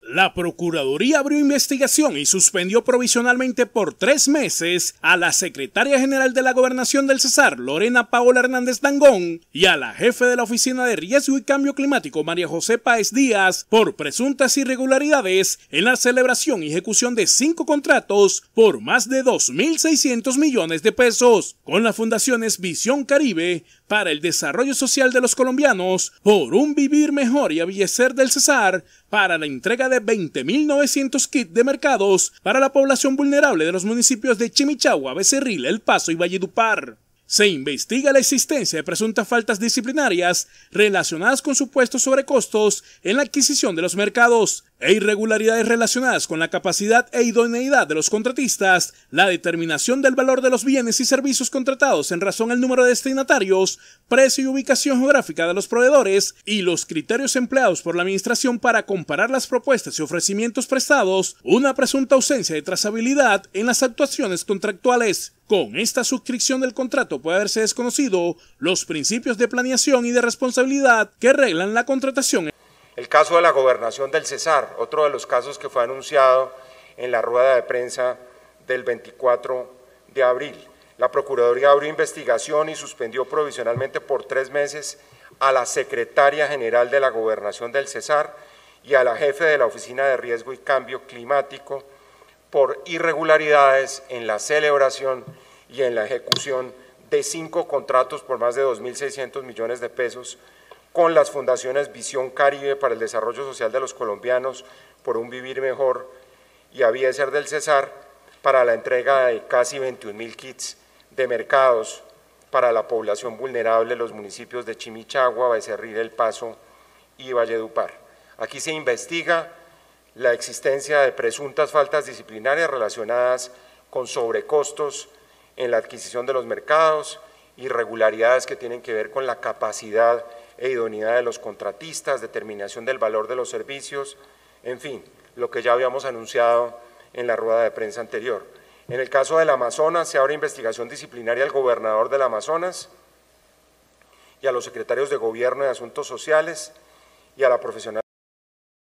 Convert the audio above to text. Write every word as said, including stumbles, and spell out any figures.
La Procuraduría abrió investigación y suspendió provisionalmente por tres meses a la Secretaria General de la Gobernación del Cesar, Lorena Paola Hernández Dangón, y a la jefe de la Oficina de Riesgo y Cambio Climático, María José Páez Díaz, por presuntas irregularidades en la celebración y ejecución de cinco contratos por más de dos mil seiscientos millones de pesos con las fundaciones Visión Caribe para el Desarrollo Social de los Colombianos, Por un Vivir Mejor y Aviyecer del Cesar, para la entrega de veinte mil novecientos kits de mercados para la población vulnerable de los municipios de Chimichagua, Becerril, El Paso y Valledupar. Se investiga la existencia de presuntas faltas disciplinarias relacionadas con supuestos sobrecostos en la adquisición de los mercados e irregularidades relacionadas con la capacidad e idoneidad de los contratistas, la determinación del valor de los bienes y servicios contratados en razón al número de destinatarios, precio y ubicación geográfica de los proveedores y los criterios empleados por la administración para comparar las propuestas y ofrecimientos prestados, una presunta ausencia de trazabilidad en las actuaciones contractuales. Con esta suscripción del contrato puede haberse desconocido los principios de planeación y de responsabilidad que reglan la contratación. El caso de la gobernación del Cesar, otro de los casos que fue anunciado en la rueda de prensa del veinticuatro de abril. La Procuraduría abrió investigación y suspendió provisionalmente por tres meses a la Secretaria General de la Gobernación del Cesar y a la jefe de la Oficina de Riesgo y Cambio Climático por irregularidades en la celebración y en la ejecución de cinco contratos por más de dos mil seiscientos millones de pesos con las fundaciones Visión Caribe para el Desarrollo Social de los Colombianos, Por un Vivir Mejor y Aviyecer del Cesar, para la entrega de casi veintiún mil kits de mercados para la población vulnerable de los municipios de Chimichagua, Becerril, El Paso y Valledupar. Aquí se investiga la existencia de presuntas faltas disciplinarias relacionadas con sobrecostos en la adquisición de los mercados, irregularidades que tienen que ver con la capacidad e idoneidad de los contratistas, determinación del valor de los servicios, en fin, lo que ya habíamos anunciado en la rueda de prensa anterior. En el caso del Amazonas se abre investigación disciplinaria al gobernador del Amazonas y a los secretarios de Gobierno y Asuntos Sociales y a la profesional